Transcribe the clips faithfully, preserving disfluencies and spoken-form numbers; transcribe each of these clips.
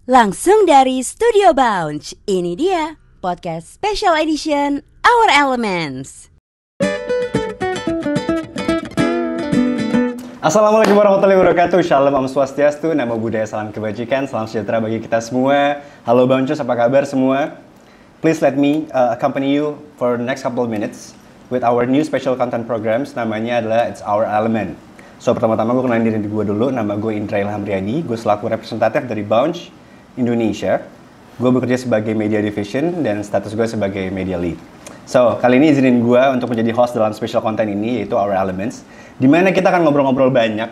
Langsung dari Studio Bounce, ini dia podcast special edition Our Elements. Assalamualaikum warahmatullahi wabarakatuh. Shalom Om Swastiastu, Namo Buddhaya, salam kebajikan, salam sejahtera bagi kita semua. Halo Bauncus, apa kabar semua? Please let me uh, accompany you for the next couple of minutes with our new special content programs. Namanya adalah It's Our Element. So pertama-tama gue kenalin diri gue dulu. Nama gue Indra Ilham Riyadi. Gue selaku representatif dari Bounce Indonesia. Gue bekerja sebagai media division dan status gue sebagai media lead. So, kali ini izinin gue untuk menjadi host dalam special content ini, yaitu Our Elements, di mana kita akan ngobrol-ngobrol banyak,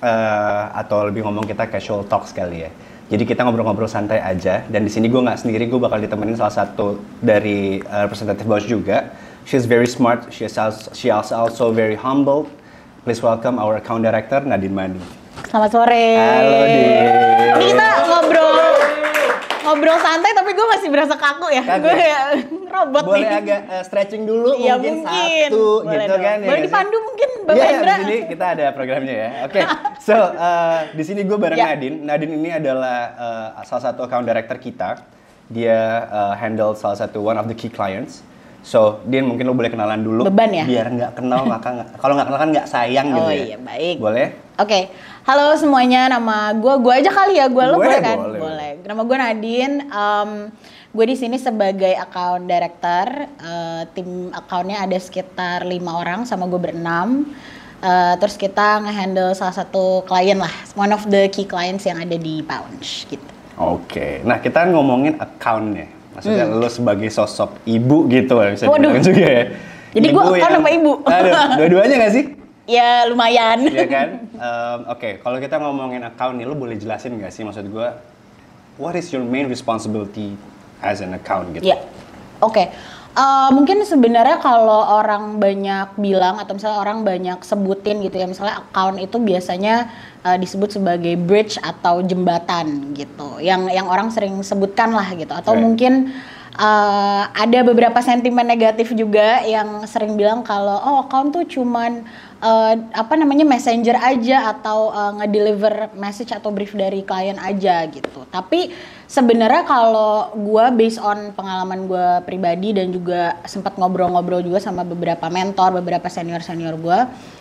uh, atau lebih ngomong kita casual talk sekali ya. Jadi kita ngobrol-ngobrol santai aja, dan di sini gue nggak sendiri, gue bakal ditemenin salah satu dari uh, representative Bounce juga. She's very smart, she is also, she is also very humble. Please welcome our account director, Nadine Mani. Selamat sore. Halo, Din. Ini kita ngobrol ngobrol santai tapi gue masih berasa kaku ya. Kaku. Gue kayak robot Boleh nih. agak uh, stretching dulu, Iya, mungkin, mungkin satu boleh gitu dong. kan. Boleh ya, dipandu mungkin Bapak Iya, Indra. di sini kita ada programnya ya. Oke, okay. So uh, di sini gue bareng Ya. Nadine. Nadine ini adalah uh, salah satu account director kita. Dia uh, handle salah satu one of the key clients. So, Din mungkin lo boleh kenalan dulu. Beban ya? Biar nggak kenal, maka nggak, kalau nggak kenal kan nggak sayang gitu Oh ya. iya, baik. Boleh? Oke, halo semuanya, nama gue, gue aja kali ya, gue lo Gue boleh kan? boleh. Boleh. Nama gue Nadine, um, gue di sini sebagai account director, uh, tim accountnya ada sekitar lima orang sama gue berenam. Uh, terus kita nge-handle salah satu klien lah, one of the key clients yang ada di Bounce gitu. Oke, nah kita ngomongin account-nya. Maksudnya Hmm. lo sebagai sosok ibu gitu ya, bisa Waduh. dibilang juga ya. Jadi gue account yang- sama ibu. Aduh, dua-duanya nggak sih? Ya lumayan. Iya kan? Um, Oke, okay. Kalau kita ngomongin account nih, lo boleh jelasin nggak sih maksud gue, what is your main responsibility as an account gitu? Ya, oke. Uh, mungkin sebenarnya kalau orang banyak bilang atau misalnya orang banyak sebutin gitu ya, misalnya account itu biasanya uh, disebut sebagai bridge atau jembatan gitu, yang yang orang sering sebutkan lah gitu, atau Right. mungkin uh, ada beberapa sentimen negatif juga yang sering bilang kalau oh account tuh cuman uh, apa namanya messenger aja atau uh, nge-deliver message atau brief dari klien aja gitu. Tapi sebenarnya kalau gue based on pengalaman gue pribadi dan juga sempat ngobrol-ngobrol juga sama beberapa mentor, beberapa senior-senior gue,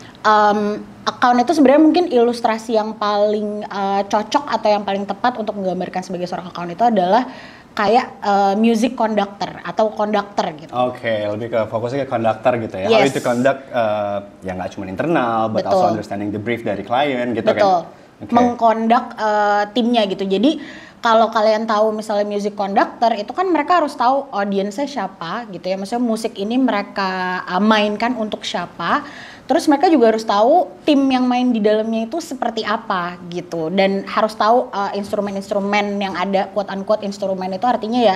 um, account itu sebenarnya mungkin ilustrasi yang paling uh, cocok atau yang paling tepat untuk menggambarkan sebagai seorang account itu adalah kayak uh, music conductor atau conductor gitu. Oke, okay, lebih ke fokusnya ke conductor gitu ya. Yes. How to conduct uh, ya nggak cuma internal, but Betul. also understanding the brief dari klien gitu Betul. kan. Okay. Mengkondak uh, timnya gitu. Jadi kalau kalian tahu misalnya music conductor itu kan mereka harus tahu audiensnya siapa gitu ya. Maksudnya musik ini mereka uh, mainkan untuk siapa. Terus mereka juga harus tahu tim yang main di dalamnya itu seperti apa gitu. Dan harus tahu uh, instrumen-instrumen yang ada, quote unquote instrumen itu artinya ya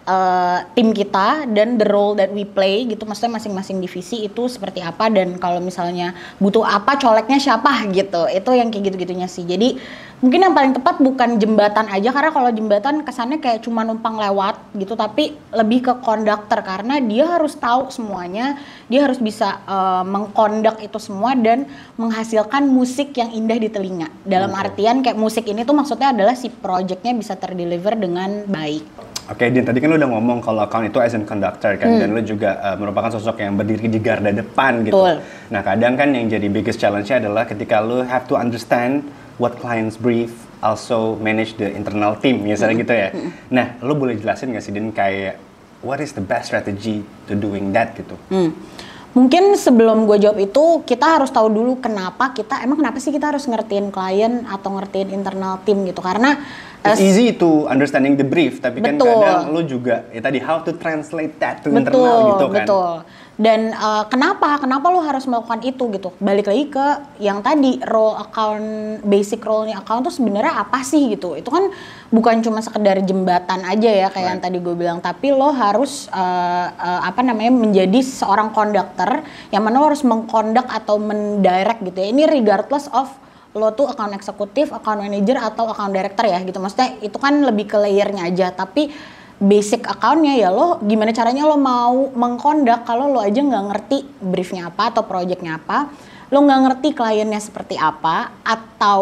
uh, tim kita dan the role that we play gitu. Maksudnya masing-masing divisi itu seperti apa dan kalau misalnya butuh apa coleknya siapa gitu. Itu yang kayak gitu-gitunya sih. Jadi mungkin yang paling tepat bukan jembatan aja, karena kalau jembatan kesannya kayak cuma numpang lewat gitu, tapi lebih ke konduktor karena dia harus tahu semuanya, dia harus bisa uh, mengkondak itu semua dan menghasilkan musik yang indah di telinga. Dalam Okay. artian kayak musik ini tuh maksudnya adalah si projectnya bisa terdeliver dengan baik. Oke, okay, Din, tadi kan lo udah ngomong kalau account itu as a conductor kan, hmm. dan lo juga uh, merupakan sosok yang berdiri di garda depan gitu. Betul. Nah, kadang kan yang jadi biggest challenge-nya adalah ketika lo have to understand what clients brief, also manage the internal team, misalnya hmm. gitu ya. Hmm. Nah, lo boleh jelasin nggak sih, Din, kayak what is the best strategy to doing that gitu? Hmm. Mungkin sebelum gue jawab itu, kita harus tahu dulu kenapa kita, emang kenapa sih kita harus ngertiin klien atau ngertiin internal tim gitu. Karena It's easy to understanding the brief, tapi kan betul. kadang lo juga, ya tadi how to translate that to betul, internal gitu kan. Betul, dan uh, kenapa, kenapa lo harus melakukan itu gitu. Balik lagi ke yang tadi, role account, basic role-nya account tuh sebenarnya apa sih gitu. Itu kan bukan cuma sekedar jembatan aja ya kayak right. yang tadi gue bilang, tapi lo harus uh, uh, apa namanya menjadi seorang konduktor yang mana lo harus mengkondak atau mendirect gitu ya. Ini regardless of lo tuh account eksekutif, account manager atau account director ya gitu. Maksudnya itu kan lebih ke layernya aja, tapi basic accountnya ya lo gimana caranya lo mau mengkondak kalau lo aja nggak ngerti briefnya apa atau projectnya apa, lo nggak ngerti kliennya seperti apa, atau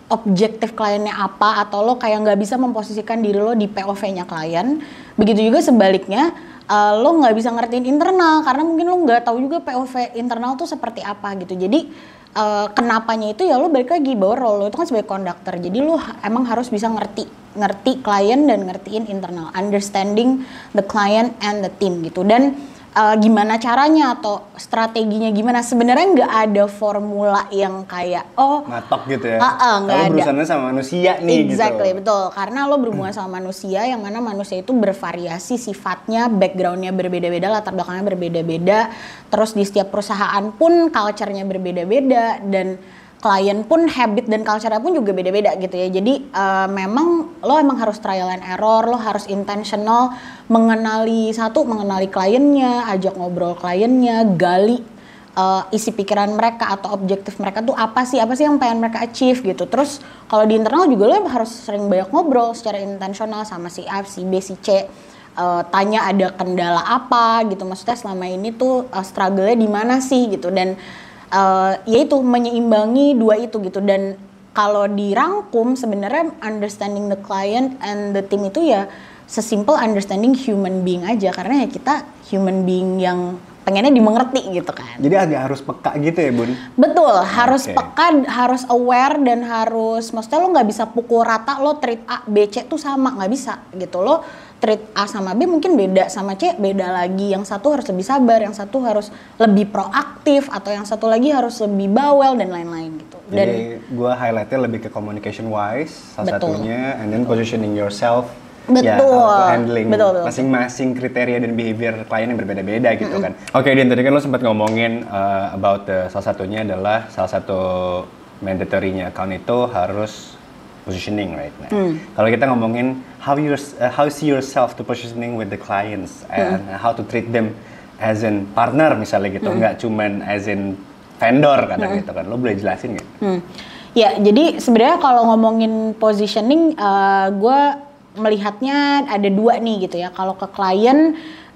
objektif kliennya apa, atau lo kayak nggak bisa memposisikan diri lo di P O V-nya klien. Begitu juga sebaliknya, uh, lo nggak bisa ngertiin internal karena mungkin lo nggak tahu juga P O V internal tuh seperti apa gitu. Jadi uh, kenapanya itu ya lo balik lagi bahwa role lo itu kan sebagai konduktor. Jadi lo emang harus bisa ngerti ngerti klien dan ngertiin internal, understanding the client and the team gitu. Dan Uh, gimana caranya atau strateginya gimana, sebenarnya nggak ada formula yang kayak oh matok gitu ya. Uh, uh, Kalau berurusannya sama manusia nih exactly, gitu. betul, karena lo berhubungan sama manusia yang mana manusia itu bervariasi sifatnya, backgroundnya berbeda-beda, latar belakangnya berbeda-beda, terus di setiap perusahaan pun culture-nya berbeda-beda, dan klien pun habit dan culture-nya pun juga beda-beda gitu ya. Jadi uh, memang lo emang harus trial and error, lo harus intentional mengenali satu, mengenali kliennya, ajak ngobrol kliennya, gali uh, isi pikiran mereka atau objektif mereka tuh apa sih, apa sih yang pengen mereka achieve gitu. Terus kalau di internal juga lo harus sering banyak ngobrol secara intentional sama si A, si B, si C. Uh, tanya ada kendala apa gitu, maksudnya selama ini tuh uh, struggle-nya di mana sih gitu. Dan Uh, yaitu menyeimbangi dua itu gitu. Dan kalau dirangkum sebenarnya understanding the client and the team itu ya sesimpel understanding human being aja, karena ya kita human being yang pengennya dimengerti gitu kan. Jadi agak harus peka gitu ya Bun? Betul, harus okay. peka, harus aware, dan harus, maksudnya lo nggak bisa pukul rata lo treat A, B, C tuh sama, nggak bisa gitu. Lo treat A sama B mungkin beda, sama C beda lagi. Yang satu harus lebih sabar, yang satu harus lebih proaktif, atau yang satu lagi harus lebih bawel dan lain-lain gitu. Dan jadi gue highlightnya lebih ke communication wise salah betul. satunya, and then positioning yourself. Betul. Ya, how to handling betul, betul, masing-masing kriteria dan behavior klien yang berbeda-beda gitu mm-hmm. kan. Oke, okay, Din, tadi kan lo sempat ngomongin uh, about the, salah satunya adalah salah satu mandatory-nya account itu harus positioning, right? Nah, mm. kalau kita ngomongin how you uh, how see yourself to positioning with the clients and mm. how to treat them as in partner misalnya gitu, mm. nggak cuman as in vendor kadang mm. gitu kan. Lo boleh jelasin nggak? Mm. Ya, jadi sebenarnya kalau ngomongin positioning, uh, gue melihatnya ada dua nih gitu ya. Kalau ke klien,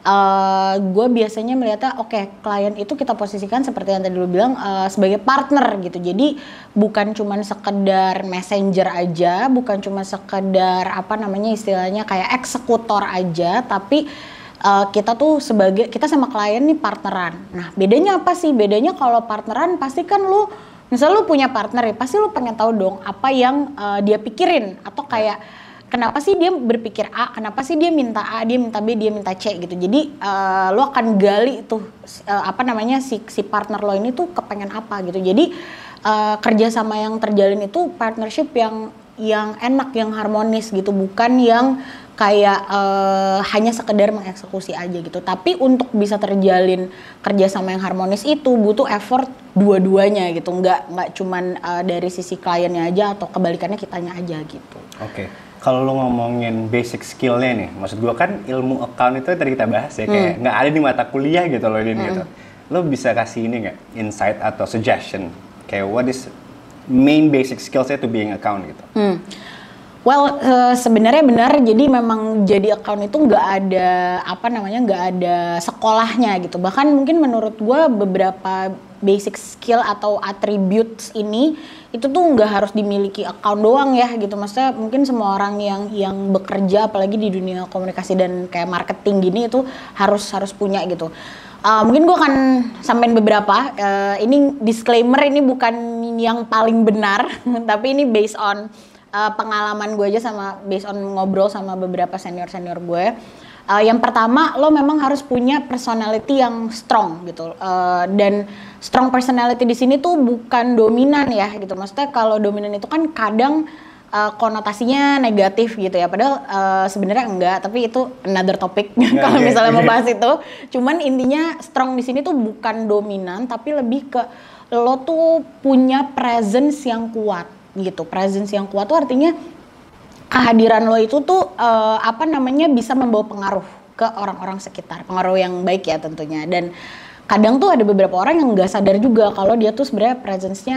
uh, gue biasanya melihatnya oke, okay, klien itu kita posisikan seperti yang tadi lu bilang uh, sebagai partner gitu. Jadi bukan cuma sekedar messenger aja, bukan cuma sekedar apa namanya istilahnya kayak eksekutor aja, tapi uh, kita tuh sebagai, kita sama klien nih partneran. Nah, bedanya apa sih? Bedanya kalau partneran pasti kan lu, misalnya lu punya partner ya, pasti lu pengen tahu dong apa yang uh, dia pikirin, atau kayak kenapa sih dia berpikir A, kenapa sih dia minta A, dia minta B, dia minta C gitu. Jadi uh, lo akan gali tuh uh, apa namanya si si partner lo ini tuh kepengen apa gitu. Jadi uh, kerjasama yang terjalin itu partnership yang yang enak, yang harmonis gitu, bukan yang kayak uh, hanya sekedar mengeksekusi aja gitu. Tapi untuk bisa terjalin kerjasama yang harmonis itu butuh effort dua-duanya gitu, nggak nggak cuman uh, dari sisi kliennya aja atau kebalikannya kitanya aja gitu. Oke. Okay. Kalau lo ngomongin basic skill-nya nih, maksud gue kan ilmu account itu tadi kita bahas ya, kayak nggak hmm. ada di mata kuliah gitu loh ini hmm. gitu. Lo bisa kasih ini nggak, insight atau suggestion, kayak what is main basic skills-nya to being account gitu? Hmm. Well, uh, sebenarnya benar, jadi memang jadi account itu nggak ada apa namanya nggak ada sekolahnya gitu. Bahkan mungkin menurut gue beberapa basic skill atau attributes ini itu tuh nggak harus dimiliki account doang ya gitu. Maksudnya mungkin semua orang yang yang bekerja apalagi di dunia komunikasi dan kayak marketing gini itu harus harus punya gitu. Uh, mungkin gue akan sampein beberapa. Uh, ini disclaimer, ini bukan yang paling benar, tapi ini based on uh, pengalaman gue aja sama based on ngobrol sama beberapa senior senior gue. Uh, yang pertama, lo memang harus punya personality yang strong gitu, uh, dan strong personality di sini tuh bukan dominan ya gitu. Maksudnya kalau dominan itu kan kadang uh, konotasinya negatif gitu ya, padahal uh, sebenarnya enggak, tapi itu another topic kalau misalnya mau bahas itu. Cuman intinya strong di sini tuh bukan dominan, tapi lebih ke lo tuh punya presence yang kuat gitu. Presence yang kuat tuh artinya kehadiran lo itu tuh uh, apa namanya bisa membawa pengaruh ke orang-orang sekitar, pengaruh yang baik ya tentunya. Dan kadang tuh ada beberapa orang yang nggak sadar juga kalau dia tuh sebenarnya presence-nya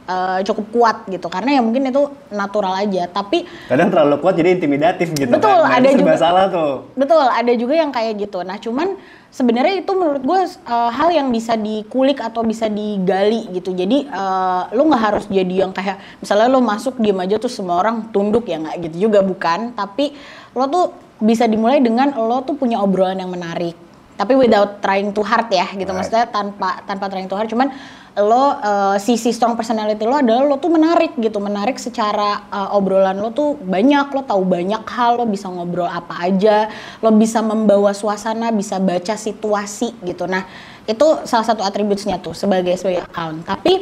uh, cukup kuat gitu, karena ya mungkin itu natural aja. Tapi kadang terlalu kuat jadi intimidatif gitu. Betul, kan? Nah, ada juga salah tuh. Betul, ada juga yang kayak gitu. Nah, cuman sebenarnya itu menurut gue uh, hal yang bisa dikulik atau bisa digali gitu. Jadi uh, lo nggak harus jadi yang kayak misalnya lo masuk diem aja tuh semua orang tunduk, ya nggak gitu juga, bukan. Tapi lo tuh bisa dimulai dengan lo tuh punya obrolan yang menarik. Tapi without trying too hard ya gitu. Right. Maksudnya tanpa tanpa trying too hard, cuman lo uh, sisi strong personality lo adalah lo tuh menarik gitu, menarik secara uh, obrolan lo tuh banyak, lo tahu banyak hal, lo bisa ngobrol apa aja, lo bisa membawa suasana, bisa baca situasi gitu. Nah itu salah satu atributnya tuh sebagai sebagai account. Tapi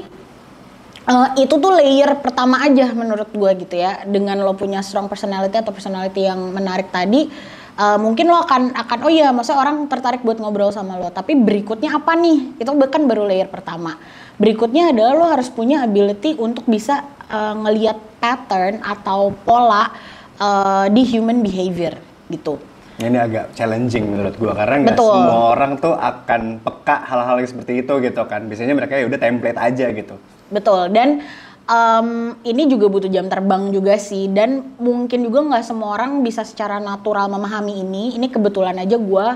uh, itu tuh layer pertama aja menurut gue gitu ya. Dengan lo punya strong personality atau personality yang menarik tadi, Uh, mungkin lo akan akan oh iya, maksudnya orang tertarik buat ngobrol sama lo. Tapi berikutnya apa nih? Itu bahkan baru layer pertama. Berikutnya adalah lo harus punya ability untuk bisa uh, ngelihat pattern atau pola uh, di human behavior gitu. Ini agak challenging menurut gua karena nggak semua orang tuh akan peka hal-hal yang seperti itu gitu kan. Biasanya mereka ya udah template aja gitu. Betul. Dan Um, ini juga butuh jam terbang juga sih, dan mungkin juga nggak semua orang bisa secara natural memahami ini. Ini kebetulan aja gue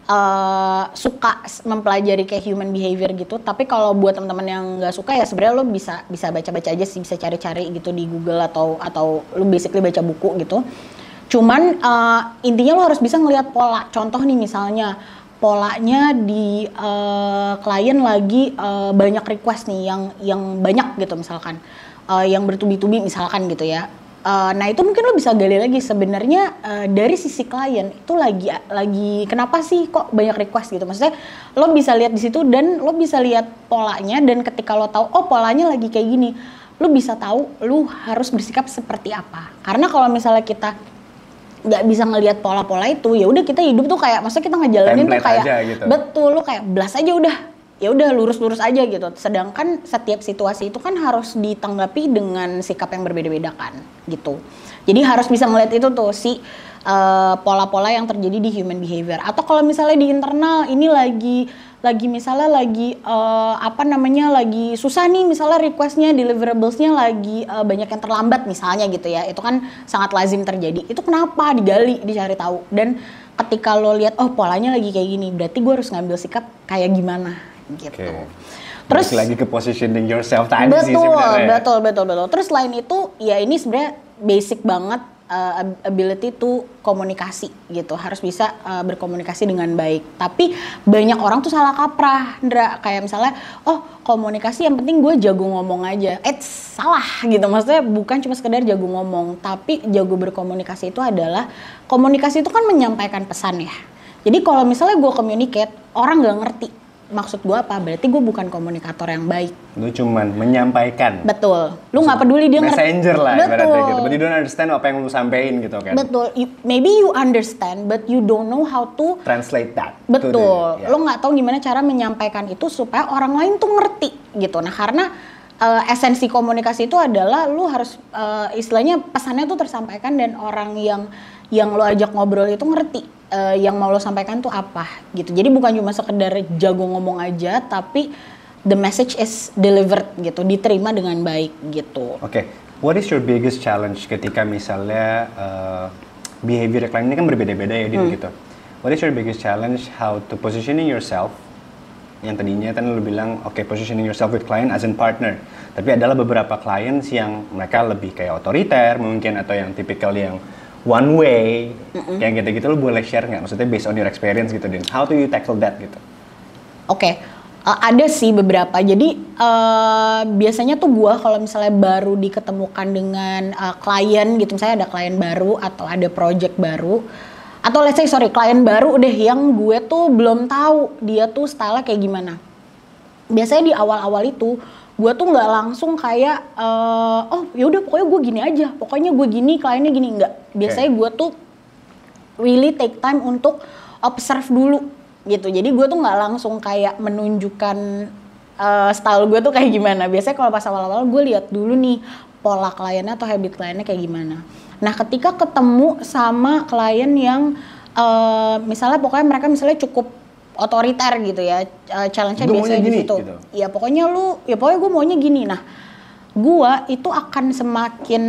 uh, suka mempelajari kayak human behavior gitu. Tapi kalau buat teman-teman yang nggak suka ya sebenarnya lo bisa bisa baca-baca aja sih, bisa cari-cari gitu di Google atau atau lo basically baca buku gitu. Cuman uh, intinya lo harus bisa ngelihat pola. Contoh nih misalnya polanya di uh, klien lagi uh, banyak request nih yang yang banyak gitu misalkan, uh, yang bertubi-tubi misalkan gitu ya. Uh, nah itu mungkin lo bisa gali lagi sebenarnya uh, dari sisi klien itu lagi lagi kenapa sih kok banyak request gitu. Maksudnya lo bisa lihat di situ dan lo bisa lihat polanya, dan ketika lo tahu oh polanya lagi kayak gini, lo bisa tahu lo harus bersikap seperti apa. Karena kalau misalnya kita nggak bisa ngelihat pola-pola itu, ya udah kita hidup tuh kayak, maksudnya kita ngejalanin tuh kayak gitu. Betul, lu kayak blast aja udah, ya udah lurus-lurus aja gitu. Sedangkan setiap situasi itu kan harus ditanggapi dengan sikap yang berbeda-beda kan, gitu. Jadi harus bisa ngelihat itu tuh si uh, pola-pola yang terjadi di human behavior. Atau kalau misalnya di internal ini lagi lagi misalnya lagi uh, apa namanya lagi susah nih, misalnya requestnya, deliverablesnya lagi uh, banyak yang terlambat misalnya gitu ya, itu kan sangat lazim terjadi. Itu kenapa? Digali, dicari tahu. Dan ketika lo lihat oh polanya lagi kayak gini, berarti gue harus ngambil sikap kayak gimana gitu. Okay. Terus balik lagi ke positioning yourself tadi betul, sih sebenarnya. Betul, betul, betul. Terus selain itu ya ini sebenarnya basic banget. Uh, ability to komunikasi gitu, harus bisa uh, berkomunikasi dengan baik. Tapi banyak orang tuh salah kaprah, Ndra, kayak misalnya oh komunikasi yang penting gue jago ngomong aja. Eh salah gitu, maksudnya bukan cuma sekedar jago ngomong, tapi jago berkomunikasi itu adalah, komunikasi itu kan menyampaikan pesan ya. Jadi kalau misalnya gue communicate, orang nggak ngerti maksud gue apa, berarti gue bukan komunikator yang baik. Lu cuman menyampaikan. Betul. Lu nggak peduli dia ngerti. Messenger lah ibaratnya gitu. But you don't understand apa yang lu sampein gitu kan. Betul. You, maybe you understand, but you don't know how to translate that. Betul. The, yeah. Lu nggak tahu gimana cara menyampaikan itu supaya orang lain tuh ngerti gitu. Nah karena uh, esensi komunikasi itu adalah lu harus uh, istilahnya pesannya tuh tersampaikan dan orang yang yang lo ajak ngobrol itu ngerti uh, yang mau lo sampaikan tuh apa gitu. Jadi bukan cuma sekedar jago ngomong aja, tapi the message is delivered gitu, diterima dengan baik gitu. Oke, okay. What is your biggest challenge ketika misalnya uh, behavior klien ini kan berbeda-beda ya, hmm. gitu. What is your biggest challenge how to positioning yourself? Yang tadinya kan lo bilang oke okay, positioning yourself with client as in partner, tapi adalah beberapa clients yang mereka lebih kayak otoriter mungkin, atau yang tipikal yang one way, mm-mm. yang gitu-gitu, lo boleh share nggak? Maksudnya based on your experience gitu, Din. How do you tackle that gitu? Oke, okay. uh, ada sih beberapa. Jadi uh, biasanya tuh gue kalau misalnya baru diketemukan dengan uh, klien gitu, misalnya ada klien baru atau ada project baru, atau let's say sorry klien baru deh yang gue tuh belum tahu dia tuh style kayak gimana. Biasanya di awal-awal itu gue tuh nggak langsung kayak uh, oh yaudah pokoknya gue gini aja, pokoknya gue gini, kliennya gini, enggak. Biasanya okay. gue tuh really take time untuk observe dulu gitu. Jadi gue tuh nggak langsung kayak menunjukkan uh, style gue tuh kayak gimana. Biasanya kalau pas awal-awal gue lihat dulu nih pola kliennya atau habit kliennya kayak gimana. Nah ketika ketemu sama klien yang uh, misalnya pokoknya mereka misalnya cukup otoriter gitu ya, uh, challenge-nya biasanya di situ. Gitu. Ya pokoknya lu, ya pokoknya gue maunya gini. Nah, gua itu akan semakin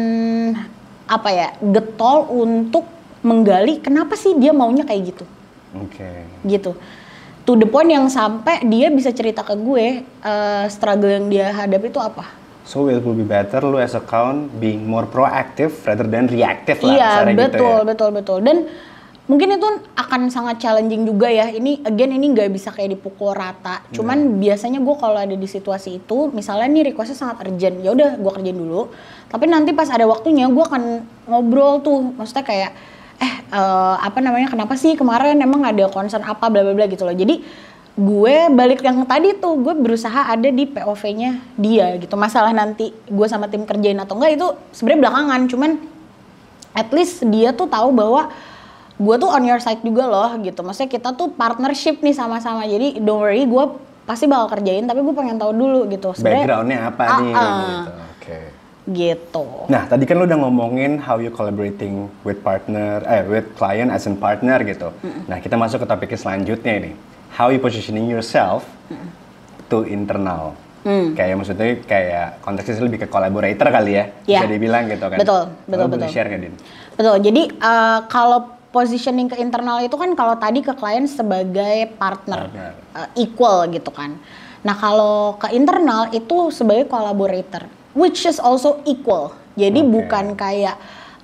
apa ya, getol untuk menggali kenapa sih dia maunya kayak gitu. Oke. Okay. Gitu. To the point yang sampai dia bisa cerita ke gue uh, struggle yang dia hadapi itu apa. So it will be better lu as account being more proactive rather than reactive lah. Iya, betul, gitu ya. betul, betul. Dan mungkin itu akan sangat challenging juga ya. Ini again ini nggak bisa kayak dipukul rata. Cuman hmm. biasanya gue kalau ada di situasi itu, misalnya nih requestnya sangat urgent, ya udah gue kerjain dulu. Tapi nanti pas ada waktunya gue akan ngobrol tuh, maksudnya kayak eh uh, apa namanya kenapa sih kemarin emang ada concern apa bla bla bla gitu loh. Jadi gue balik yang tadi tuh, gue berusaha ada di P O V-nya dia gitu. Masalah nanti gue sama tim kerjain atau enggak itu sebenarnya belakangan, cuman at least dia tuh tahu bahwa gue tuh on your side juga loh gitu. Maksudnya kita tuh partnership nih sama-sama. Jadi don't worry, gue pasti bakal kerjain, tapi gue pengen tahu dulu gitu. Backgroundnya apa uh, nih uh, gitu. Oke. Okay. Gitu. Nah, tadi kan lu udah ngomongin how you collaborating with partner, eh with client as in partner gitu. Mm-mm. Nah, kita masuk ke topik selanjutnya ini. How you positioning yourself Mm-mm. to internal. Mm. Kayak maksudnya kayak konteksnya lebih ke collaborator kali ya, yeah. Bisa dibilang gitu kan. Betul, betul, Lo betul. Share nggak, Din? Betul. Jadi uh, kalau positioning ke internal itu kan kalau tadi ke klien sebagai partner, partner. Uh, equal gitu kan. Nah, kalau ke internal itu sebagai collaborator, which is also equal. Jadi okay. bukan kayak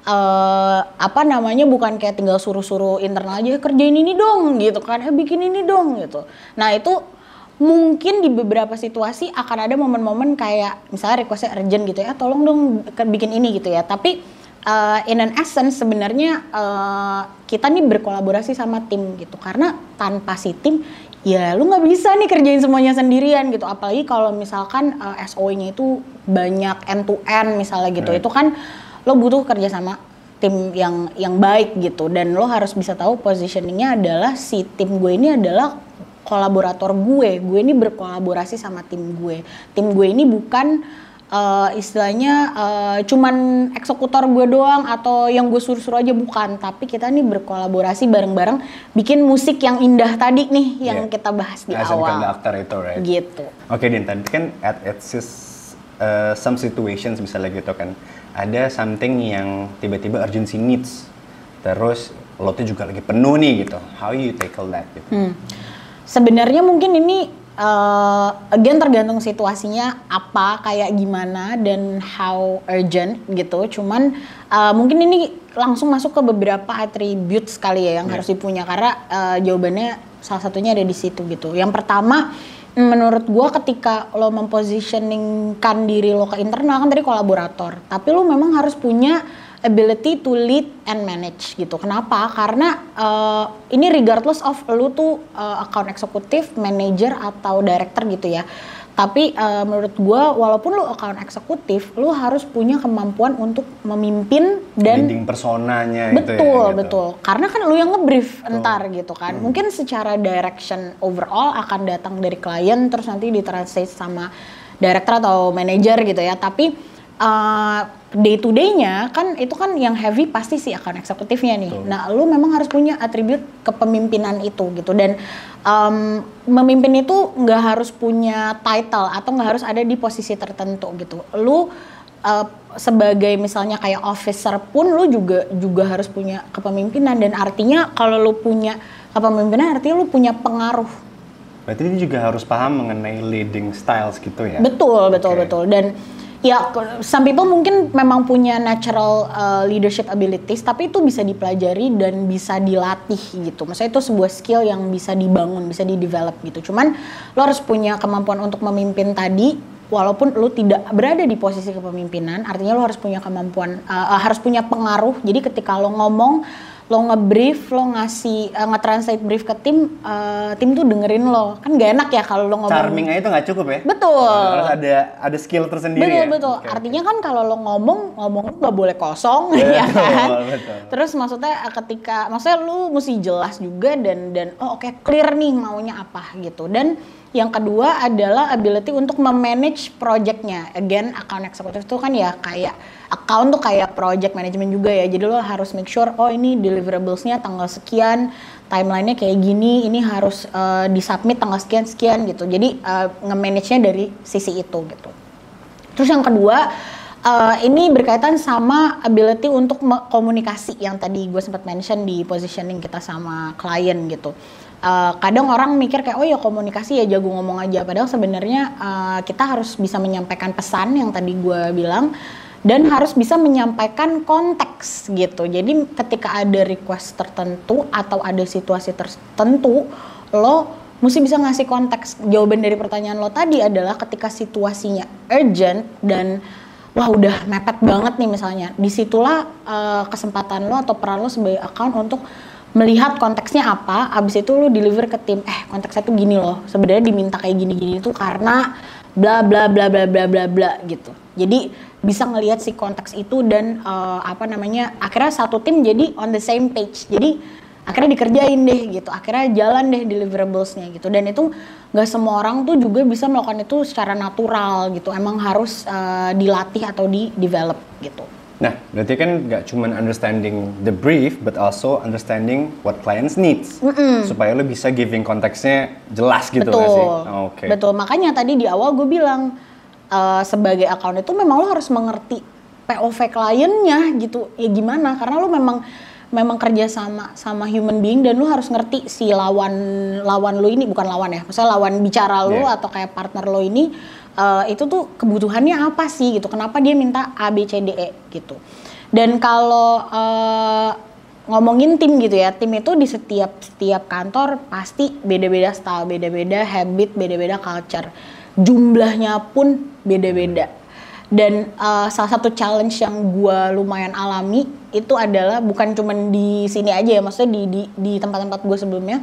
uh, apa namanya, bukan kayak tinggal suruh-suruh internal aja kerjain ini dong gitu kan, eh bikin ini dong gitu. Nah itu mungkin di beberapa situasi akan ada momen-momen kayak misalnya requestnya urgent gitu ya, tolong dong bikin ini gitu ya. Tapi uh, in an essence sebenarnya uh, kita nih berkolaborasi sama tim gitu, karena tanpa si tim ya lu nggak bisa nih kerjain semuanya sendirian gitu. Apalagi kalau misalkan uh, S O W-nya itu banyak end to end misalnya gitu, right. Itu kan lo butuh kerja sama tim yang yang baik gitu, dan lo harus bisa tahu positioningnya adalah si tim gue ini adalah kolaborator gue, gue ini berkolaborasi sama tim gue. Tim gue ini bukan uh, istilahnya uh, cuman eksekutor gue doang atau yang gue suruh-suruh aja, bukan. Tapi kita nih berkolaborasi bareng-bareng bikin musik yang indah tadi nih yang yeah. kita bahas di As awal. Conductor itu, right? Gitu. Oke, okay, Din, tadi kan at, at uh, some situations misalnya gitu kan, ada something yang tiba-tiba urgency needs, terus lo tuh juga lagi penuh nih gitu. How you tackle that gitu? Hmm. Sebenarnya mungkin ini uh, again tergantung situasinya apa, kayak gimana, dan how urgent gitu. Cuman uh, mungkin ini langsung masuk ke beberapa attributes kali ya yang yeah. harus dipunya, karena uh, jawabannya salah satunya ada di situ gitu. Yang pertama, menurut gue ketika lo mempositioningkan diri lo ke internal, kan tadi kolaborator, tapi lo memang harus punya ability to lead and manage gitu. Kenapa? Karena uh, ini regardless of lu tuh uh, account eksekutif, manager atau director gitu ya. Tapi uh, menurut gue walaupun lu account eksekutif, lu harus punya kemampuan untuk memimpin dan leading personanya betul, itu ya. Betul, gitu. Betul. Karena kan lu yang nge-brief betul. Entar gitu kan. Hmm. Mungkin secara direction overall akan datang dari klien, terus nanti ditranslate sama director atau manager gitu ya. Tapi Uh, day to day-nya kan itu kan yang heavy pasti sih account eksekutifnya nih. Betul. Nah, lu memang harus punya atribut kepemimpinan itu gitu, dan um, memimpin itu nggak harus punya title atau nggak harus ada di posisi tertentu gitu. Lu uh, sebagai misalnya kayak officer pun lu juga juga harus punya kepemimpinan, dan artinya kalau lu punya kepemimpinan artinya lu punya pengaruh. Berarti ini juga harus paham mengenai leading styles gitu ya. Betul, betul, okay. betul. Dan ya, some people mungkin memang punya natural uh, leadership abilities, tapi itu bisa dipelajari dan bisa dilatih gitu. Maksudnya itu sebuah skill yang bisa dibangun, bisa di-develop gitu. Cuman lo harus punya kemampuan untuk memimpin tadi, walaupun lo tidak berada di posisi kepemimpinan, artinya lo harus punya kemampuan, uh, harus punya pengaruh. Jadi ketika lo ngomong, lo nge-brief, lo ngasih, uh, nge-translate brief ke tim, uh, tim tuh dengerin lo. Kan gak enak ya kalau lo ngomong. Charming aja itu gak cukup ya? Betul. Harus ada ada skill tersendiri. Betul, ya? betul. Okay. Artinya kan kalau lo ngomong, ngomong tuh gak boleh kosong, betul, ya kan? Betul. Terus maksudnya ketika, maksudnya lo mesti jelas juga dan dan oh oke okay, clear nih maunya apa gitu. Dan yang kedua adalah ability untuk memanage project-nya. Again, account eksekutif itu kan ya kayak account tuh kayak project management juga ya. Jadi lo harus make sure oh ini deliverables-nya tanggal sekian, timeline-nya kayak gini, ini harus uh, disubmit tanggal sekian-sekian gitu. Jadi uh, nge-manage-nya dari sisi itu gitu. Terus yang kedua, uh, ini berkaitan sama ability untuk komunikasi yang tadi gue sempat mention di positioning kita sama klien gitu. Uh, kadang orang mikir kayak oh ya komunikasi ya jago ngomong aja, padahal sebenarnya uh, kita harus bisa menyampaikan pesan yang tadi gue bilang dan harus bisa menyampaikan konteks gitu. Jadi ketika ada request tertentu atau ada situasi tertentu, lo mesti bisa ngasih konteks. Jawaban dari pertanyaan lo tadi adalah ketika situasinya urgent dan wah udah mepet banget nih misalnya, disitulah uh, kesempatan lo atau peran lo sebagai account untuk melihat konteksnya apa, abis itu lo deliver ke tim, eh konteksnya tuh gini loh, sebenarnya diminta kayak gini-gini itu karena bla bla bla bla bla bla bla gitu. Jadi bisa ngelihat si konteks itu dan uh, apa namanya, akhirnya satu tim jadi on the same page. Jadi akhirnya dikerjain deh gitu, akhirnya jalan deh deliverables-nya gitu. Dan itu nggak semua orang tuh juga bisa melakukan itu secara natural gitu, emang harus uh, dilatih atau di develop gitu. Nah, berarti kan nggak cuma understanding the brief, but also understanding what clients needs, mm-mm. supaya lo bisa giving konteksnya jelas gitu nggak sih? Oh, okay. Betul, makanya tadi di awal gue bilang uh, sebagai account itu memang lo harus mengerti P O V kliennya gitu, ya gimana? Karena lo memang memang kerja sama sama human being dan lo harus ngerti si lawan lawan lo ini, bukan lawan ya, maksudnya lawan bicara lo yeah. atau kayak partner lo ini. Uh, itu tuh kebutuhannya apa sih gitu, kenapa dia minta A, B, C, D, E gitu. Dan kalau uh, ngomongin tim gitu ya, tim itu di setiap setiap kantor pasti beda-beda style, beda-beda habit, beda-beda culture. Jumlahnya pun beda-beda. Dan uh, salah satu challenge yang gue lumayan alami itu adalah bukan cuma di sini aja ya, maksudnya di di, di tempat-tempat gue sebelumnya,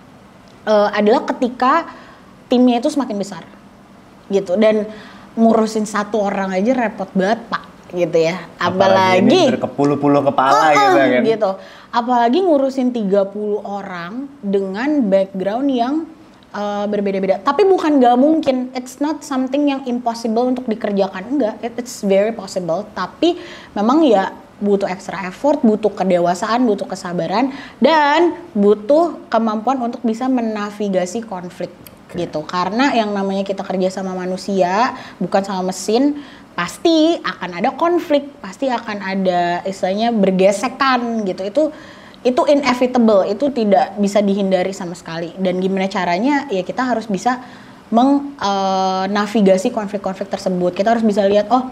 uh, adalah ketika timnya itu semakin besar gitu, dan ngurusin satu orang aja repot banget pak gitu ya, apalagi, apalagi berkepuluh-puluh kepala uh, gitu kan gitu, apalagi ngurusin tiga puluh orang dengan background yang uh, berbeda-beda. Tapi bukan gak mungkin, it's not something yang impossible untuk dikerjakan, enggak, it's very possible, tapi memang ya butuh extra effort, butuh kedewasaan, butuh kesabaran, dan butuh kemampuan untuk bisa menavigasi konflik. Gitu, karena yang namanya kita kerja sama manusia bukan sama mesin, pasti akan ada konflik, pasti akan ada istilahnya bergesekan gitu. Itu itu inevitable, itu tidak bisa dihindari sama sekali. Dan gimana caranya ya kita harus bisa mengnavigasi uh, konflik-konflik tersebut. Kita harus bisa lihat oh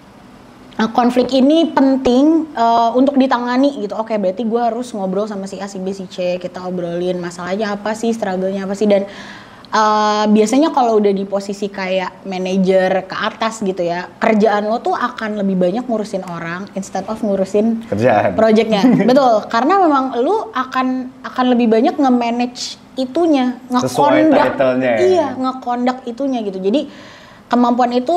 konflik ini penting uh, untuk ditangani gitu. Oke, berarti gue harus ngobrol sama si A, si B, si C, kita obrolin masalahnya apa sih, struggle-nya apa sih. Dan Uh, biasanya kalau udah di posisi kayak manajer ke atas gitu ya, kerjaan lo tuh akan lebih banyak ngurusin orang instead of ngurusin kerjaan projectnya. Betul, karena memang lo akan akan lebih banyak nge-manage itunya, nge-conduct, iya, nge-conduct itunya gitu. Jadi kemampuan itu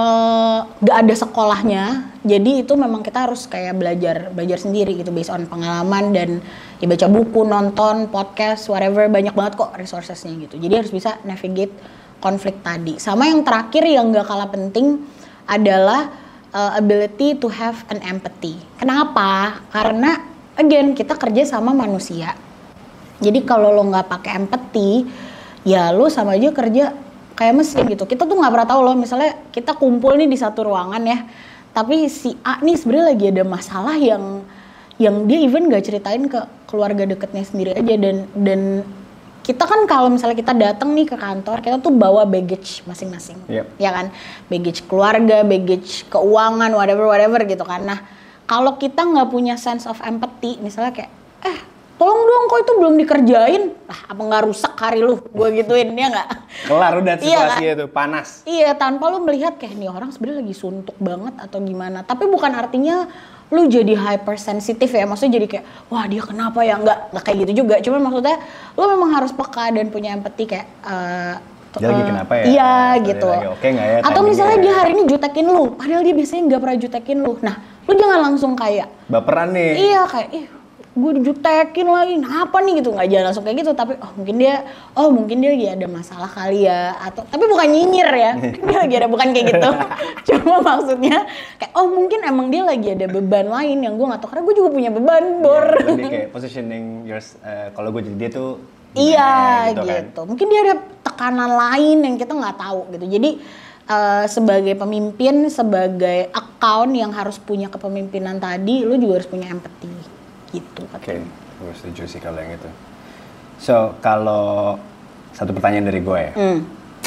uh, gak ada sekolahnya, jadi itu memang kita harus kayak belajar belajar sendiri gitu, based on pengalaman dan ya baca buku, nonton, podcast, whatever, banyak banget kok resourcesnya gitu. Jadi harus bisa navigate konflik tadi. Sama yang terakhir yang gak kalah penting adalah uh, ability to have an empathy. Kenapa? Karena again kita kerja sama manusia. Jadi kalau lo gak pakai empathy, ya lo sama aja kerja kayak mesin gitu. Kita tuh nggak pernah tahu loh, misalnya kita kumpul nih di satu ruangan ya, tapi si A nih sebenarnya lagi ada masalah yang yang dia even nggak ceritain ke keluarga dekatnya sendiri aja. Dan dan kita kan kalau misalnya kita datang nih ke kantor, kita tuh bawa baggage masing-masing, yep. ya kan, baggage keluarga, baggage keuangan, whatever whatever gitu kan. Nah kalau kita nggak punya sense of empathy, misalnya kayak eh tolong dong kok itu belum dikerjain, ah apa nggak rusak hari lu, gue gituin, ya nggak? Kelar udah situasi iya, itu panas. Iya, tanpa lu melihat kayak nih orang sebenarnya lagi suntuk banget atau gimana. Tapi bukan artinya lu jadi hypersensitif ya, maksudnya jadi kayak wah dia kenapa ya, nggak nggak kayak gitu juga. Cuman maksudnya lu memang harus peka dan punya empati kayak uh, dia lagi kenapa ya? Iya nah, gitu. Lagi okay nggak ya? Atau misalnya ya? dia hari ini jutekin lu, padahal dia biasanya nggak pernah jutekin lu. Nah, lu jangan langsung kayak baperan nih. Iya kayak ih gue dijutekin lagi, nah, apa nih gitu, nggak jangan langsung kayak gitu, tapi oh mungkin dia, oh mungkin dia lagi ada masalah kali ya, atau tapi bukan nyinyir ya, dia lagi ada, bukan kayak gitu, cuma maksudnya kayak oh mungkin emang dia lagi ada beban lain yang gue nggak tahu, karena gue juga punya beban bor. Ya, jadi kayak positioning yours, uh, kalau gue jadi dia tuh iya gitu, gitu. Kan? Mungkin dia ada tekanan lain yang kita nggak tahu gitu, jadi uh, sebagai pemimpin, sebagai account yang harus punya kepemimpinan tadi, lu juga harus punya empathy gitu. Oke, okay. Gue setuju sih kalau yang itu. So, kalau satu pertanyaan dari gue ya, mm.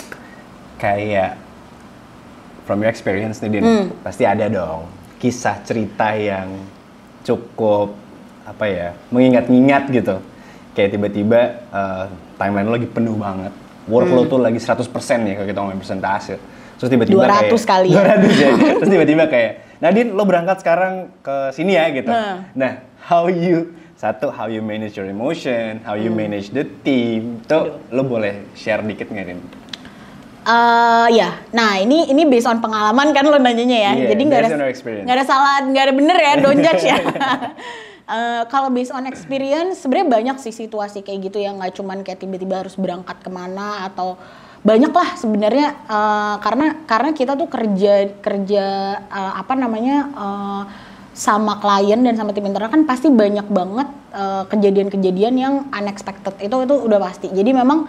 kayak from your experience nih Din, mm. pasti ada dong kisah cerita yang cukup apa ya, mengingat-ingat gitu. Kayak tiba-tiba uh, timeline lo lagi penuh banget, workload hmm. tuh lagi seratus persen ya kalau kita ngomongin persentase. Terus tiba-tiba dua ratus kayak kali ya. dua ratus ya. Terus tiba-tiba kayak, Nadine lo berangkat sekarang ke sini ya gitu. Nah, nah how you, satu how you manage your emotion, how you hmm. manage the team, tuh lo boleh share dikit nggak Din? Uh, ya, nah ini ini based on pengalaman kan lo nanyanya ya, yeah, jadi nggak ada nggak ada salah, nggak ada bener ya, don't judge ya. uh, kalau based on experience, sebenarnya banyak sih situasi kayak gitu ya, nggak cuman kayak tiba-tiba harus berangkat kemana atau banyak lah sebenarnya uh, karena karena kita tuh kerja kerja uh, apa namanya uh, sama klien dan sama tim internal kan pasti banyak banget uh, kejadian-kejadian yang unexpected itu itu udah pasti. Jadi memang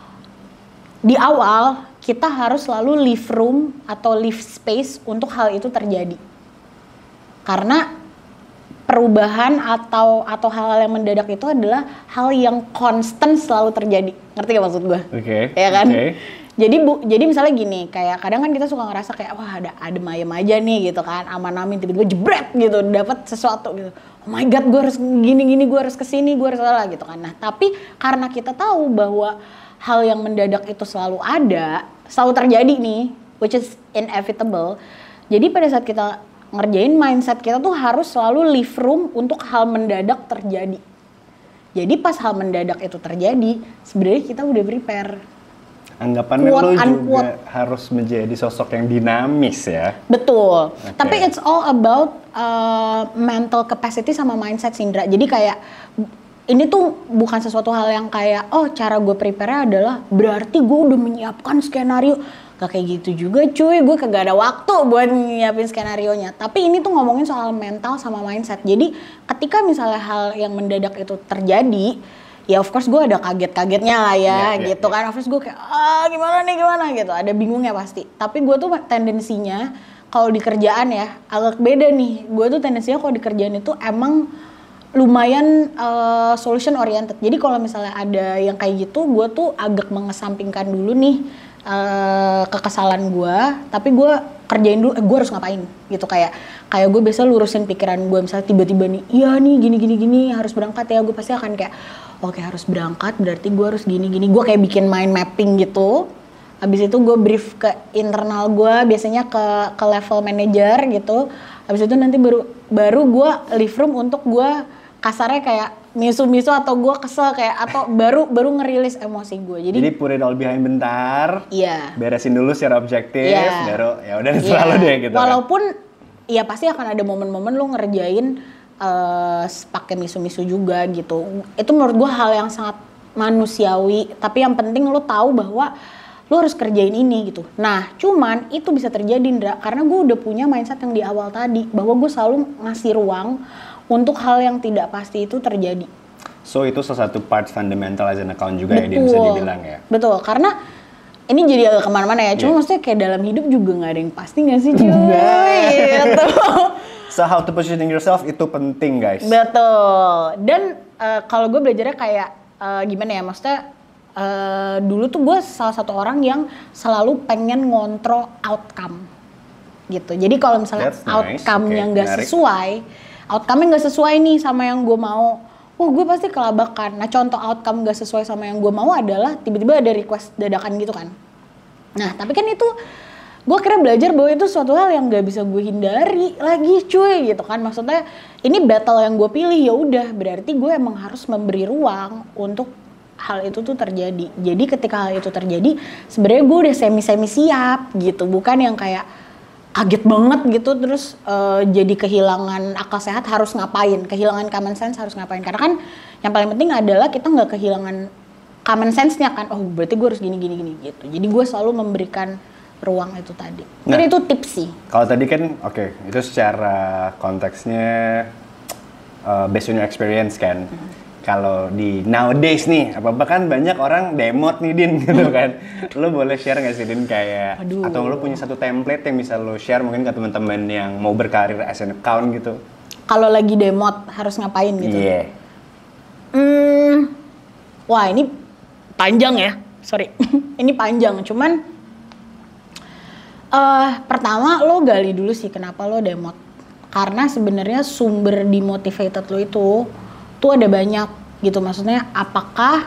di awal kita harus selalu leave room atau leave space untuk hal itu terjadi. Karena perubahan atau atau hal-hal yang mendadak itu adalah hal yang constant selalu terjadi. Ngerti gak maksud gue? Oke. Okay. Ya kan? Okay. Jadi bu, jadi misalnya gini, kayak kadang kan kita suka ngerasa kayak wah ada adem ayem aja nih gitu kan, aman-amin tiba-tiba jebret gitu, dapat sesuatu gitu. Oh my god, gue harus gini-gini, gue harus kesini, gue harus salah gitu kan. Nah tapi karena kita tahu bahwa hal yang mendadak itu selalu ada, selalu terjadi nih, which is inevitable. Jadi pada saat kita ngerjain mindset kita tuh harus selalu leave room untuk hal mendadak terjadi. Jadi pas hal mendadak itu terjadi, sebenarnya kita udah prepare. Anggapannya lo juga unquote. Harus menjadi sosok yang dinamis ya. Betul. Okay. Tapi it's all about uh, mental capacity sama mindset Sindra. Jadi kayak ini tuh bukan sesuatu hal yang kayak oh cara gue prepare adalah berarti gue udah menyiapkan skenario. Gak kayak gitu juga cuy, gue kagak ada waktu buat nyiapin skenarionya. Tapi ini tuh ngomongin soal mental sama mindset. Jadi ketika misalnya hal yang mendadak itu terjadi, ya of course gue ada kaget-kagetnya lah ya, yeah, yeah, gitu yeah. kan. Of course gue kayak ah gimana nih gimana gitu, ada bingungnya pasti. Tapi gue tuh tendensinya kalau di kerjaan ya agak beda nih. Gue tuh tendensinya kalau di kerjaan itu emang lumayan uh, solution oriented. Jadi kalau misalnya ada yang kayak gitu, gue tuh agak mengesampingkan dulu nih uh, kekesalan gue, tapi gue kerjain dulu. Eh, gue harus ngapain? Gitu kayak kayak gue biasa lurusin pikiran gue. Misalnya tiba-tiba nih, iya nih gini gini gini harus berangkat ya. Gue pasti akan kayak, oke harus berangkat berarti gue harus gini gini. Gue kayak bikin mind mapping gitu. Habis itu gue brief ke internal gue, biasanya ke ke level manager gitu. Habis itu nanti baru baru gue leave room untuk gue kasarnya kayak misu-misu atau gue kesel kayak atau baru baru ngerilis emosi gue. Jadi Jadi put it all behind bentar. Iya. Beresin dulu secara objektif, yeah. baru ya udah selalu deh gitu. Walaupun kan. Ya pasti akan ada momen-momen lo ngerjain uh, pakai misu-misu juga gitu. Itu menurut gue hal yang sangat manusiawi, tapi yang penting lo tahu bahwa lo harus kerjain ini gitu. Nah, cuman itu bisa terjadi Ndra karena gue udah punya mindset yang di awal tadi bahwa gue selalu ngasih ruang untuk hal yang tidak pasti itu terjadi. So itu salah satu part fundamental as an account juga. Betul. Ya bisa dibilang ya. Betul, karena ini jadi agak kemana-mana ya. Cuma yeah. maksudnya kayak dalam hidup juga nggak ada yang pasti nggak sih cuy? Gitu. So how to positioning yourself itu penting guys. Betul. Dan uh, kalau gue belajarnya kayak uh, gimana ya, maksudnya uh, dulu tuh gue salah satu orang yang selalu pengen ngontrol outcome gitu. Jadi kalau misalnya nice. outcome-nya nggak okay. sesuai, outcome-nya nggak sesuai nih sama yang gue mau, wah gue pasti kelabakan. Nah contoh outcome nggak sesuai sama yang gue mau adalah tiba-tiba ada request dadakan gitu kan. Nah tapi kan itu gue akhirnya belajar bahwa itu suatu hal yang nggak bisa gue hindari lagi cuy gitu kan. Maksudnya ini battle yang gue pilih, ya udah berarti gue emang harus memberi ruang untuk hal itu tuh terjadi. Jadi ketika hal itu terjadi sebenarnya gue udah semi-semi siap gitu, bukan yang kayak kaget banget gitu terus uh, jadi kehilangan akal sehat harus ngapain, kehilangan common sense harus ngapain. Karena kan yang paling penting adalah kita nggak kehilangan common sense-nya kan, oh berarti gue harus gini gini gini gitu. Jadi gue selalu memberikan ruang itu tadi. Nah, jadi itu tips sih. Kalau tadi kan oke okay, itu secara konteksnya uh, based on your experience kan. Mm-hmm. kalau di nowadays nih, apa-apa kan banyak orang demot nih Din gitu kan. Lo boleh share nggak sih Din kayak, Aduh. atau lo punya satu template yang bisa lo share mungkin ke teman-teman yang mau berkarir as an account gitu? Kalau lagi demot harus ngapain gitu? Iya. Yeah. Hmm, wah ini panjang ya, sorry. Ini panjang, cuman uh, pertama lo gali dulu sih kenapa lo demot. Karena sebenarnya sumber dimotivated lo itu tuh ada banyak gitu, maksudnya apakah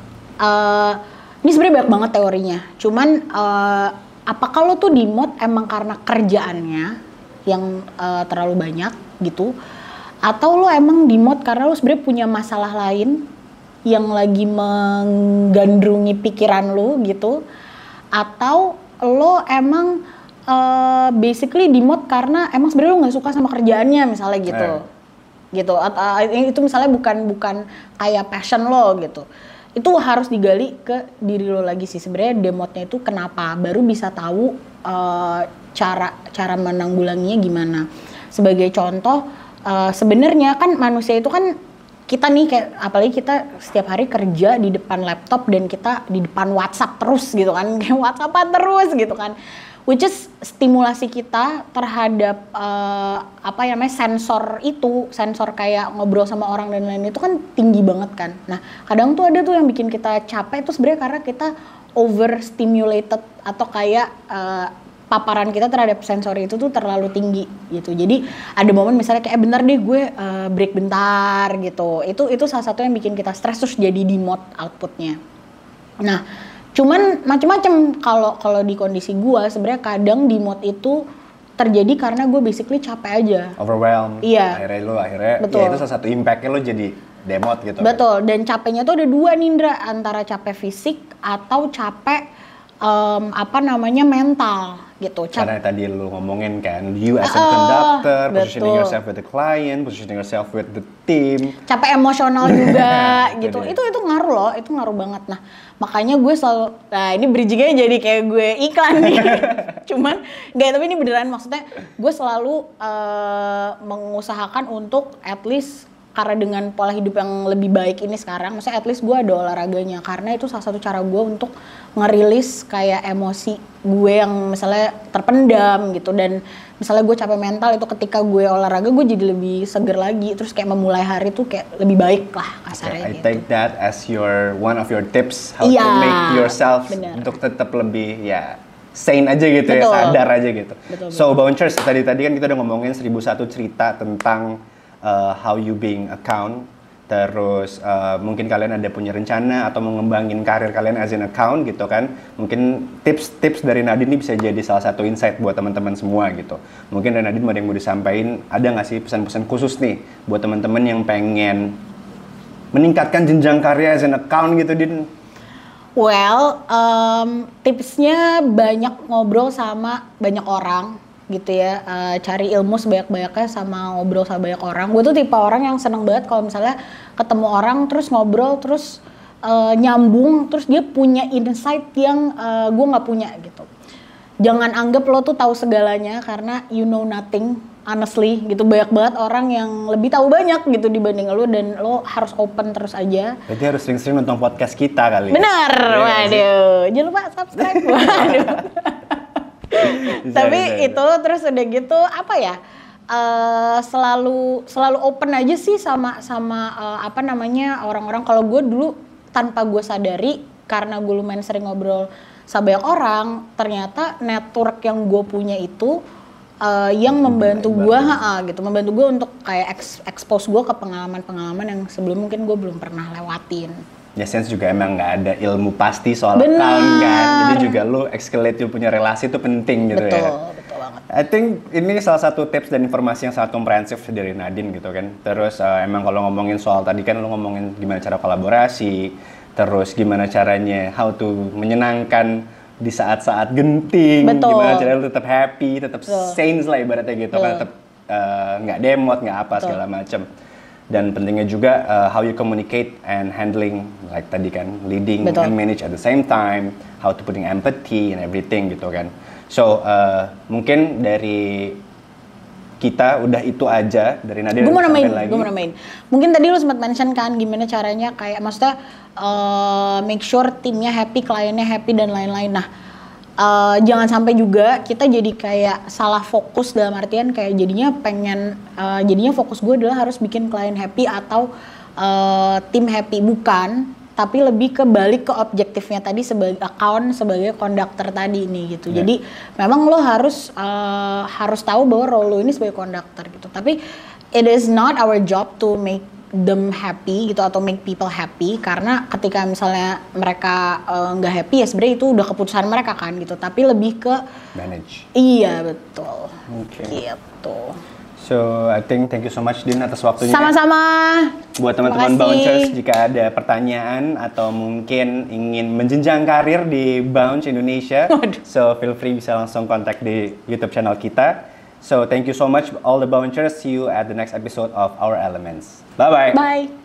uh, ini sebenarnya banyak banget teorinya, cuman uh, apakah lo tuh dimot emang karena kerjaannya yang uh, terlalu banyak gitu, atau lo emang dimot karena lo sebenarnya punya masalah lain yang lagi menggandrungi pikiran lo gitu, atau lo emang uh, basically dimot karena emang sebenarnya lo nggak suka sama kerjaannya misalnya gitu. Eh. gitu atau itu misalnya bukan bukan kayak passion lo gitu, itu harus digali ke diri lo lagi sih sebenarnya demotnya itu kenapa, baru bisa tahu uh, cara cara menanggulanginya gimana. Sebagai contoh uh, sebenarnya kan manusia itu kan kita nih kayak apalagi kita setiap hari kerja di depan laptop dan kita di depan WhatsApp terus gitu kan, kayak WhatsAppan terus gitu kan. Which is stimulasi kita terhadap uh, apa ya namanya sensor itu, sensor kayak ngobrol sama orang dan lain-lain itu kan tinggi banget kan. Nah kadang tuh ada tuh yang bikin kita capek itu sebenarnya karena kita overstimulated atau kayak uh, paparan kita terhadap sensor itu tuh terlalu tinggi gitu. Jadi ada momen misalnya kayak eh, bentar deh gue uh, break bentar gitu. Itu itu salah satu yang bikin kita stres terus jadi demot outputnya. Nah cuman macam-macam kalau kalau di kondisi gue sebenarnya kadang demot itu terjadi karena gue basically capek aja, overwhelmed. Iya. Akhirnya lo akhirnya betul. Ya itu salah satu impactnya lo jadi demot gitu. Betul. Dan capeknya tuh ada dua nih Indra, antara capek fisik atau capek um, apa namanya mental gitu. Cap- Karena tadi lo ngomongin kan, you as a uh, conductor, betul. positioning yourself with the client, positioning yourself with the team. Capek emosional juga gitu. Itu itu ngaruh loh, itu ngaruh banget. Nah makanya gue selalu, nah ini bridging-nya jadi kayak gue iklan nih. Cuman enggak, tapi ini beneran, maksudnya gue selalu uh, mengusahakan untuk at least, karena dengan pola hidup yang lebih baik ini sekarang, maksudnya at least gue ada olahraganya, karena itu salah satu cara gue untuk ngerilis kayak emosi gue yang misalnya terpendam gitu. Dan misalnya gue capek mental itu ketika gue olahraga gue jadi lebih seger lagi, terus kayak memulai hari tuh kayak lebih baik lah kasarnya. Okay, I gitu. take that as your one of your tips how iya, to make yourself bener. Untuk tetap lebih ya sane aja gitu. Betul. Ya, sadar aja gitu. Betul, so betul. Bouncers, tadi-tadi kan kita udah ngomongin seribu satu cerita tentang uh, how you being account. Terus uh, mungkin kalian ada punya rencana atau mengembangin karir kalian as an account gitu kan. Mungkin tips-tips dari Nadine ini bisa jadi salah satu insight buat teman-teman semua gitu. Mungkin dari Nadine ada yang mau disampaikan, ada nggak sih pesan-pesan khusus nih buat teman-teman yang pengen meningkatkan jenjang karir as an account gitu, Din? Well, um, tipsnya banyak ngobrol sama banyak orang gitu ya, uh, cari ilmu sebanyak-banyaknya sama ngobrol sama banyak orang. Gue tuh tipe orang yang seneng banget kalau misalnya ketemu orang terus ngobrol terus uh, nyambung, terus dia punya insight yang uh, gue nggak punya gitu. Jangan anggap lo tuh tahu segalanya, karena you know nothing, honestly gitu. Banyak banget orang yang lebih tahu banyak gitu dibanding lo, dan lo harus open terus aja. Berarti harus sering-sering nonton podcast kita kali ya? Bener, ya, waduh, jangan lupa subscribe. Waduh. Bisa, Tapi bisa, itu bisa. Terus udah gitu apa ya, uh, selalu selalu open aja sih sama sama uh, apa namanya orang-orang. Kalau gue dulu tanpa gue sadari, karena gue lumayan sering ngobrol sama banyak orang, ternyata network yang gue punya itu uh, yang membantu gue gitu, membantu gue untuk kayak eks, expose gue ke pengalaman-pengalaman yang sebelum mungkin gue belum pernah lewatin. Ya, sense juga emang nggak ada ilmu pasti soal Bener. account kan, jadi juga lu escalate lu punya relasi itu penting gitu. Betul, ya. Betul, betul banget. I think ini salah satu tips dan informasi yang sangat komprehensif dari Nadine gitu kan. Terus uh, emang kalau ngomongin soal tadi kan lu ngomongin gimana cara kolaborasi, terus gimana caranya how to menyenangkan di saat-saat genting, Betul. gimana caranya lu tetap happy, tetap Betul. sane lah ibaratnya gitu kan, tetap nggak uh, demot, nggak apa Betul. segala macam. Dan pentingnya juga uh, how you communicate and handling, like tadi kan, leading Betul. and manage at the same time, how to putting empathy and everything gitu kan. So uh, mungkin dari kita udah itu aja dari Nadia. Gue mau nambahin, lagi. gue mau nambahin. Mungkin tadi lu sempat mention kan gimana caranya kayak maksudnya uh, make sure timnya happy, kliennya happy dan lain-lain. Nah, uh, jangan sampai juga kita jadi kayak salah fokus dalam artian kayak jadinya pengen uh, jadinya fokus gue adalah harus bikin klien happy atau uh, tim happy, bukan. Tapi lebih ke balik ke objektifnya tadi sebagai account, sebagai konduktor tadi nih gitu. Yeah. Jadi memang lo harus uh, harus tahu bahwa role lo ini sebagai konduktor gitu. Tapi it is not our job to make them happy gitu atau make people happy, karena ketika misalnya mereka nggak uh, happy ya sebenarnya itu udah keputusan mereka kan gitu. Tapi lebih ke manage. Iya betul. Oke. Okay. Gitu. So, I think thank you so much Din atas waktunya. Sama-sama. Buat teman-teman Bouncers, jika ada pertanyaan atau mungkin ingin menjenjang karir di Bounce Indonesia, so feel free bisa langsung kontak di YouTube channel kita. So, thank you so much all the Bouncers. See you at the next episode of Our Elements. Bye-bye. Bye.